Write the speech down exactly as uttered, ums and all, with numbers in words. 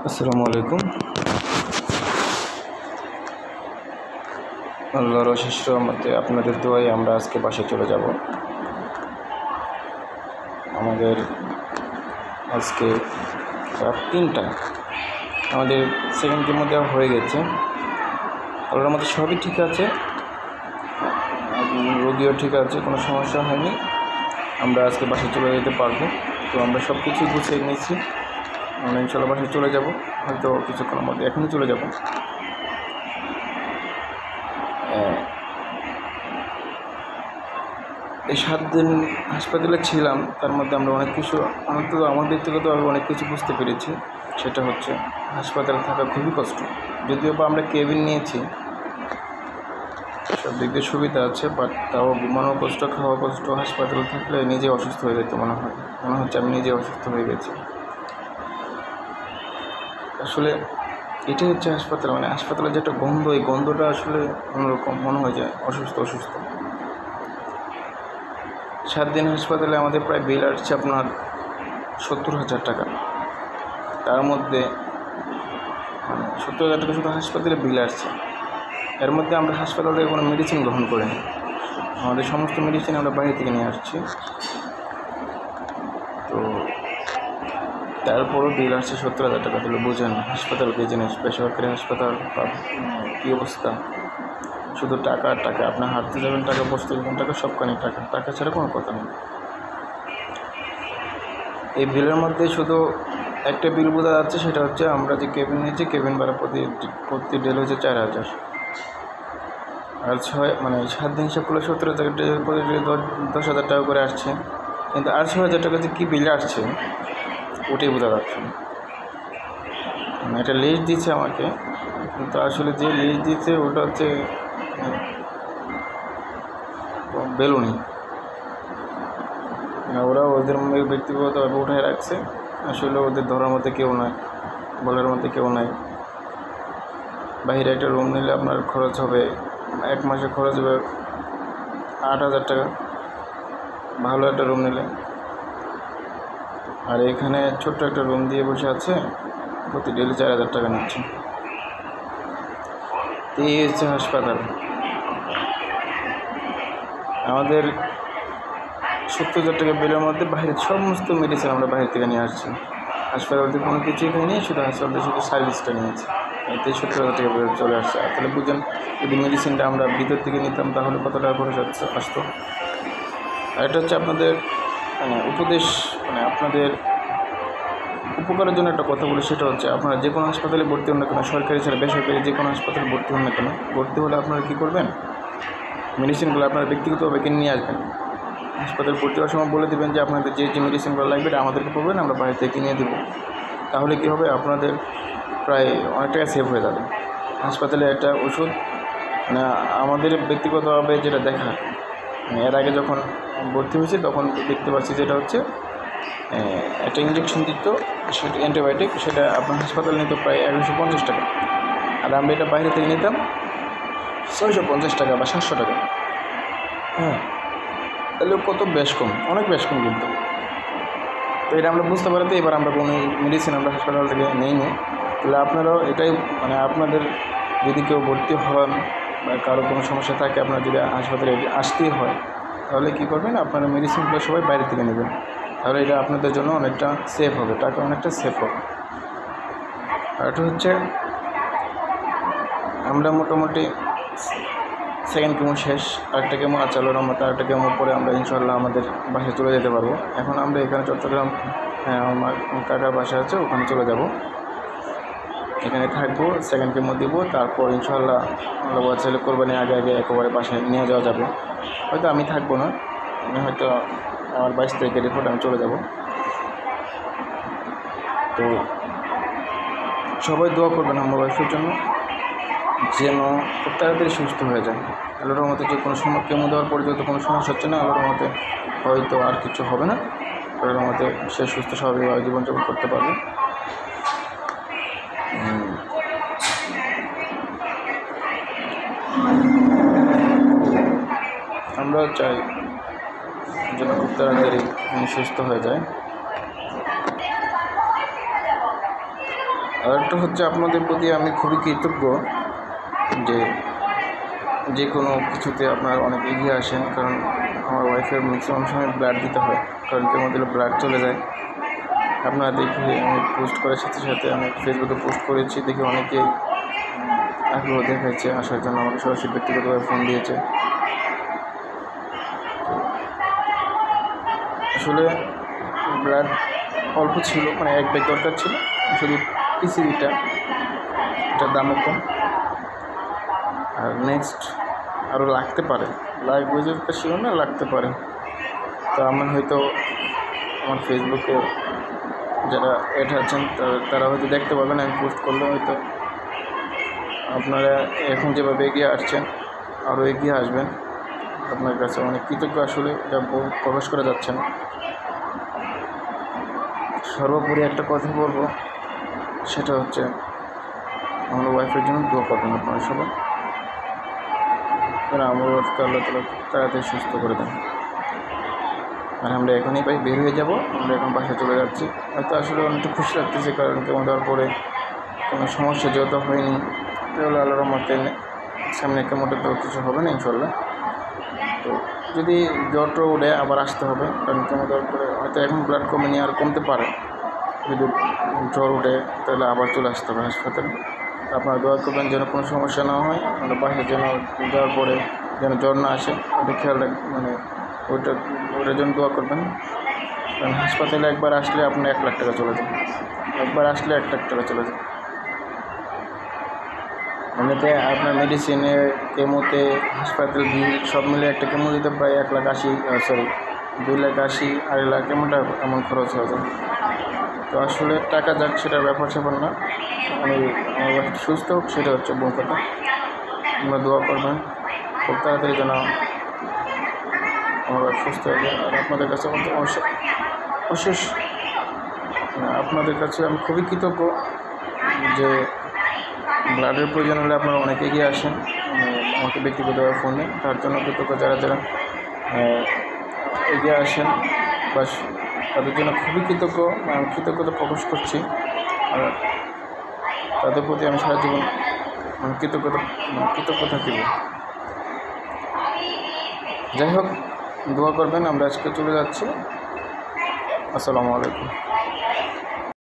আসসালামু আলাইকুম। আল্লাহর অশেষ রহমতে আপনাদের দোয়ায় আমরা আজকে বাসায় চলে যাব। আমাদের আজকে রাত তিনটা আমাদের সেকেন্ড কেমো দেওয়া হয়ে গেছে। আল্লাহর মধ্যে সবই ঠিক আছে, রোগীও ঠিক আছে, কোনো সমস্যা হয়নি। আমরা আজকে বাসায় চলে যেতে পারবো। তো আমরা সব কিছু গুছিয়ে নিয়েছি। আমরা ইনশাল্লাহ বাসায় চলে যাব, হয়তো কিছুক্ষণের মধ্যে এখনই চলে যাব। এই সাত দিন হাসপাতালে ছিলাম, তার মধ্যে আমরা অনেক কিছু অন্তত আমার ব্যক্তিগতভাবে অনেক কিছু বুঝতে পেরেছি। সেটা হচ্ছে হাসপাতালে থাকা খুবই কষ্ট। যদিও বা আমরা কেবিন নিয়েছি, সব দিক দিয়ে সুবিধা আছে, বাট তাও ঘুমানো কষ্ট, খাওয়া কষ্ট। হাসপাতালে থাকলে নিজে অসুস্থ হয়ে যেতে মনে হয় মনে হচ্ছে আমি নিজে অসুস্থ হয়ে গেছি। আসলে এটাই হচ্ছে হাসপাতাল, মানে হাসপাতালের যে একটা গন্ধ, এই গন্ধটা আসলে অন্যরকম মনে হয় যে অসুস্থ অসুস্থ সাত দিন হাসপাতালে আমাদের প্রায় বিল আসছে আপনার সত্তর হাজার টাকা। তার মধ্যে মানে সত্তর হাজার টাকা শুধু হাসপাতালে বিল আসছে। এর মধ্যে আমরা হাসপাতাল থেকে কোনো মেডিসিন গ্রহণ করিনি। আমাদের সমস্ত মেডিসিন আমরা বাইরে থেকে নিয়ে আসছি। তো তারপরও বিল আসছে সত্তর হাজার টাকা। তাহলে বুঝেন হাসপাতাল কী জিনিস, বেসরকারি হাসপাতাল কী অবস্থা। শুধু টাকা টাকা, আপনার হাঁটতে যাবেন টাকা, বসতে যাবেন টাকা, সবখানে টাকা, টাকা ছাড়া কোনো কথা নেই। এই বিলের মধ্যে শুধু একটা বিল বোঝা যাচ্ছে, সেটা হচ্ছে আমরা যে কেবিন নিয়েছি, কেবিন ভাড়া প্রতি প্রতি ডেল হচ্ছে চার হাজার আর ছয় মানে সাত দিন হিসাব করলে সত্তর হাজার প্রতি দশ হাজার টাকা করে আসছে। কিন্তু আর ছয় হাজার টাকা যে কী বিল আসছে ওটাই বোঝা যাচ্ছে না। মানে একটা লিস্ট দিচ্ছে আমাকে, কিন্তু আসলে যে লিস্ট দিচ্ছে ওটা হচ্ছে বেলুনি। ওরা ওদের ব্যক্তিগতভাবে উঠায় রাখছে। আসলে ওদের ধরার মধ্যে কেউ নাই, বলার মধ্যে কেউ নাই। বাইরে একটা রুম নিলে আপনার খরচ হবে, এক মাসে খরচ হবে আট হাজার টাকা ভালো একটা রুম নিলে। আর এখানে ছোট্ট একটা রুম দিয়ে বসে আছে, প্রতি ডেলি চার হাজার টাকা নিচ্ছে। এই হচ্ছে হাসপাতাল। আমাদের সত্তর হাজার টাকা বিলের মধ্যে বাইরের সমস্ত মেডিসিন আমরা বাইরে থেকে নিয়ে আসছি। হাসপাতাল থেকে কোনো কিছুই খাইনি, শুধু হাসপাতালে শুধু সার্ভিসটা নিয়েছি। এতে সত্তর হাজার টাকা বিল চলে আসছে। তাহলে বুঝলেন, যদি মেডিসিনটা আমরা ভিতর থেকে নিতাম তাহলে কত টাকা খরচ হচ্ছে আসতো। আর এটা হচ্ছে আপনাদের মানে উপদেশ, মানে আপনাদের উপকারের জন্য একটা কথা বলি। সেটা হচ্ছে আপনারা যে কোনো হাসপাতালে ভর্তি হন না কেন, সরকারি ছাড়া বেসরকারি যে কোনো হাসপাতালে ভর্তি হন না কেন, ভর্তি হলে আপনারা কী করবেন, মেডিসিনগুলো আপনারা ব্যক্তিগতভাবে কিনে নিয়ে আসবেন। হাসপাতালে ভর্তি হওয়ার সময় বলে দেবেন যে আপনাদের যে যে মেডিসিনগুলো লাগবে এটা আমাদেরকে পড়বেন, আমরা বাইরে থেকে কিনে দেবো। তাহলে কী হবে, আপনাদের প্রায় অনেক টাকা সেভ হয়ে যাবে। হাসপাতালে একটা ওষুধ মানে আমাদের ব্যক্তিগতভাবে যেটা দেখা, মানে এর আগে যখন ভর্তি হয়েছে তখন দেখতে পাচ্ছি যেটা হচ্ছে একটা ইঞ্জেকশন দিত, সেটা অ্যান্টিবায়োটিক, সেটা আপনার হাসপাতালে নিত প্রায় একশো পঞ্চাশ টাকা। আর আমরা এটা বাইরে থেকে নিতাম ছয়শো পঞ্চাশ টাকা বা সাতশো টাকা। হ্যাঁ, তাহলে কত বেশ কম, অনেক বেশ কম কিন্তু। তো এটা আমরা বুঝতে পারতে এবার আমরা কোনো মেডিসিন আমরা হাসপাতাল থেকে নেই নি। তাহলে আপনারাও এটাই মানে আপনাদের যদি কেউ ভর্তি হন বা কারো কোনো সমস্যা থাকে, আপনার যদি হাসপাতালে আসতেই হয়, তাহলে কী করবেন, আপনারা মেডিসিনগুলো সবাই বাইরে থেকে নেবেন। তাহলে এটা আপনাদের জন্য অনেকটা সেফ হবে, টাকা অনেকটা সেফ হবে। আর এটা হচ্ছে আমরা মোটামুটি সেকেন্ড কেমো শেষ, আরেকটা কেমো আছে আলোর মতো, আরেকটা কেমো পরে আমরা ইনশাল্লাহ আমাদের বাসায় চলে যেতে পারবো। এখন আমরা এখানে চট্টগ্রাম, হ্যাঁ আমার কাকার বাসা আছে, ওখানে চলে যাব, এখানে থাকবো, সেকেন্ড কেমো দিব, তারপর ইনশাল্লাহ আমরা ছেলে কোরবানি আগে আগে একেবারে বাসায় নিয়ে যাওয়া যাবে। হয়তো আমি থাকবো না, আমি হয়তো আমার বাইশ তারিখের রিপোর্ট আমি চলে যাব। তো সবাই দোয়া করবেন আমার ওয়াইফের জন্য, যেন খুব তাড়াতাড়ি সুস্থ হয়ে যায়। আল্লাহর রহমতে যে কোনো সময় কেমো দেওয়ার পরে যত কোনো সমস্যা হচ্ছে না, আল্লাহর রহমতে হয়তো আর কিছু হবে না। আল্লাহর রহমতে সে সুস্থ স্বাভাবিকভাবে জীবনযাপন করতে পারবে। আমরা চাই যেন খুব তাড়াতাড়ি সুস্থ হয়ে যায়। আর একটা হচ্ছে আপনাদের প্রতি আমি খুবই কৃতজ্ঞ যে যে কোনো কিছুতে আপনারা অনেক এগিয়ে আসেন, কারণ আমার ওয়াইফের ম্যাক্সিমাম সময় ব্লাড দিতে হয়, কারণ কেমন দিলে ব্লাড চলে যায়। আপনারা দেখে আমি পোস্ট করার সাথে সাথে আমি ফেসবুকে পোস্ট করেছি, দেখে অনেকেই আগ্রহ দেখাচ্ছে আসার জন্য, আমাকে সরাসরি ব্যক্তিগতভাবে ফোন দিয়েছে। আসলে ব্লাড অল্প ছিল, মানে এক ব্যাগ দরকার ছিল, শুধু পিসিবিটা, এটার দামও কম। আর নেক্সট আরও লাগতে পারে, লাগবে যেটা ছিল না, লাগতে পারে। তো আমার হয়তো আমার ফেসবুকে যারা অ্যাড আছেন তারা হয়তো দেখতে পাবেন, আমি পোস্ট করলে হয়তো আপনারা এখন যেভাবে এগিয়ে আসছেন আরও এগিয়ে আসবেন। আপনার কাছে অনেক কৃতজ্ঞ, আসলে এটা প্রকাশ করা যাচ্ছে না। সর্বোপরি একটা কথা বলবো, সেটা হচ্ছে আমার ওয়াইফের জন্য দোয়া করবেন আপনারা সবাই, কারণ আমার ওয়াইফকে আল্লাহ তাআলা তাড়াতাড়ি সুস্থ করে দেন। আর আমরা এখনই ভাই বের হয়ে যাব, আমরা এখন বাসায় চলে যাচ্ছি। হয়তো আসলে অনেকটা খুশি লাগতেছে, কারণ কেমন দেওয়ার পরে কোনো সমস্যা যেহেতু হয়নি, তাহলে আল্লাহর রহমতে সামনে কেমনটা তো কিছু হবে না ইনশাল্লাহ। তো যদি জ্বরটা উঠে আবার আসতে হবে, কারণ কেমন দেওয়ার পরে হয়তো এখন ব্লাড কমে নিয়ে আর কমতে পারে। যদি জ্বর উঠে তাহলে আবার চলে আসতে হবে হাসপাতালে। আপনারা দোয়া করবেন যেন কোনো সমস্যা না হয়, আমরা বাসায় যেন যাওয়ার পরে যেন জ্বর না আসে, ওটা খেয়াল রাখ, মানে ওইটা ওটার জন্য দোয়া করবেন। কারণ হাসপাতালে একবার আসলে আপনার এক লাখ টাকা চলে যায়, একবার আসলে এক লাখ টাকা চলে যায়। এমনিতে আপনার মেডিসিনে, কেমোতে, হাসপাতাল বিল সব মিলে একটা কেমো দিতে প্রায় এক লাখ আশি সরি দুই লাখ আশি আড়াই লাখ এমনটা এমন খরচ হয়ে যায়। তো আসলে টাকা যাক সেটার ব্যাপার স্যাপার না, আমি আমার সুস্থ হোক সেটা হচ্ছে বড় কথা। আমরা দোয়া করবেন খুব তাড়াতাড়ি যেন আমার সুস্থ হয়ে যায়। আর আপনাদের কাছে অশেষ আপনাদের কাছে আমি খুবই কৃতজ্ঞ যে ব্লাডের প্রয়োজন হলে আপনারা অনেক এগিয়ে আসেন আমাকে ব্যক্তিগতভাবে ফোন দেন, তার জন্য কৃতজ্ঞ। যারা যারা এগিয়ে আসেন বাস তাদের জন্য খুবই কৃতজ্ঞ, আমি কৃতজ্ঞতা প্রকাশ করছি। আর তাদের প্রতি আমি সারা জীবন মানে কৃতজ্ঞতা কৃতজ্ঞ থাকিব। যাই হোক, দোয়া করবেন। আমরা আজকে চলে যাচ্ছি। আসসালামু আলাইকুম।